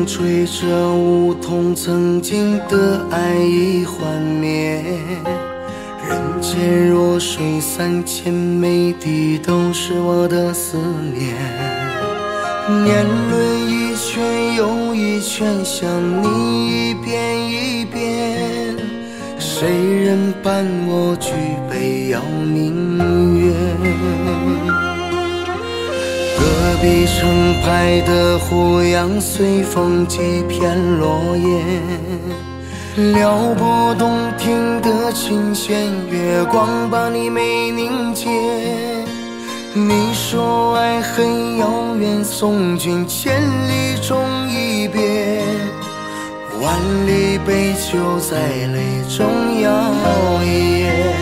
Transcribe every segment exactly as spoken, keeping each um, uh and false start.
吹着梧桐，曾经的爱已幻灭。人间若水三千，每滴都是我的思念。年轮一圈又一圈，想你一遍一遍。谁人伴我举杯邀明月？隔壁城拍的胡杨，随风几片落叶，撩拨动听的琴弦，月光把你眉凝结。你说爱很遥远，送君千里终一别，万里悲秋在泪中摇曳。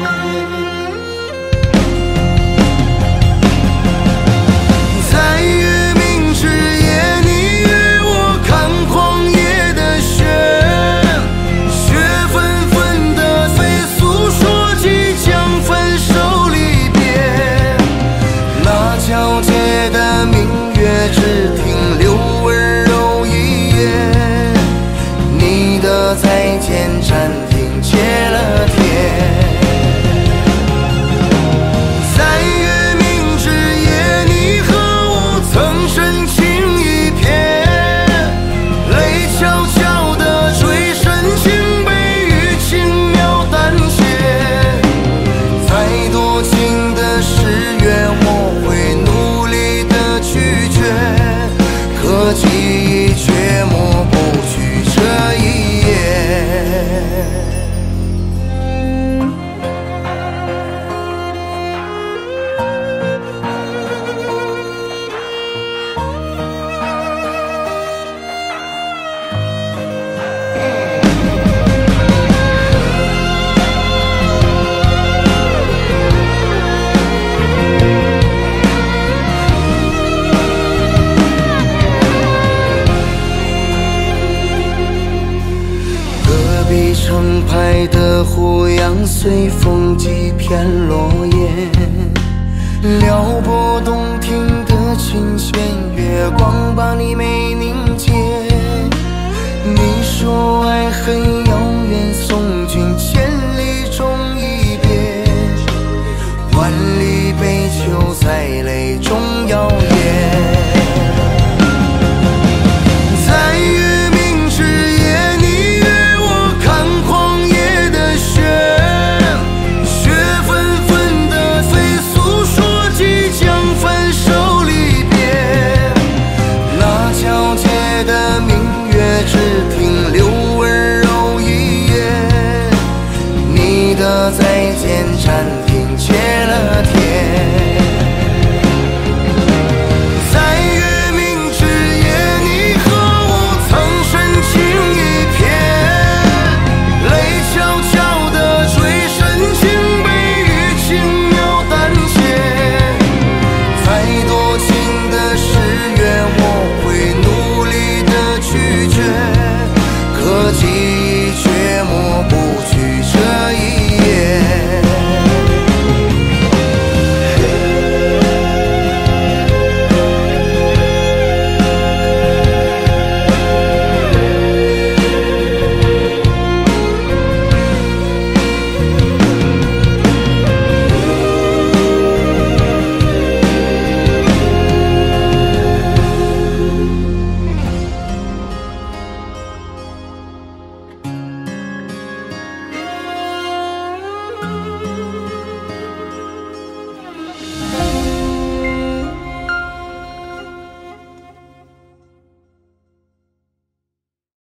再见暂停，切了天。在月明之夜，你和我曾深情一瞥，泪悄悄地追深情，悲与轻描淡写。再多情的誓约，我会努力地拒绝，可记忆却抹不去这一城拍的胡杨，随风几片落叶，撩拨动听的琴弦，月光把你眉凝结。你说爱很遥远，送君千里终一别，万里悲秋在泪中摇曳。只停留温柔一夜，你的再见暂停，切了天。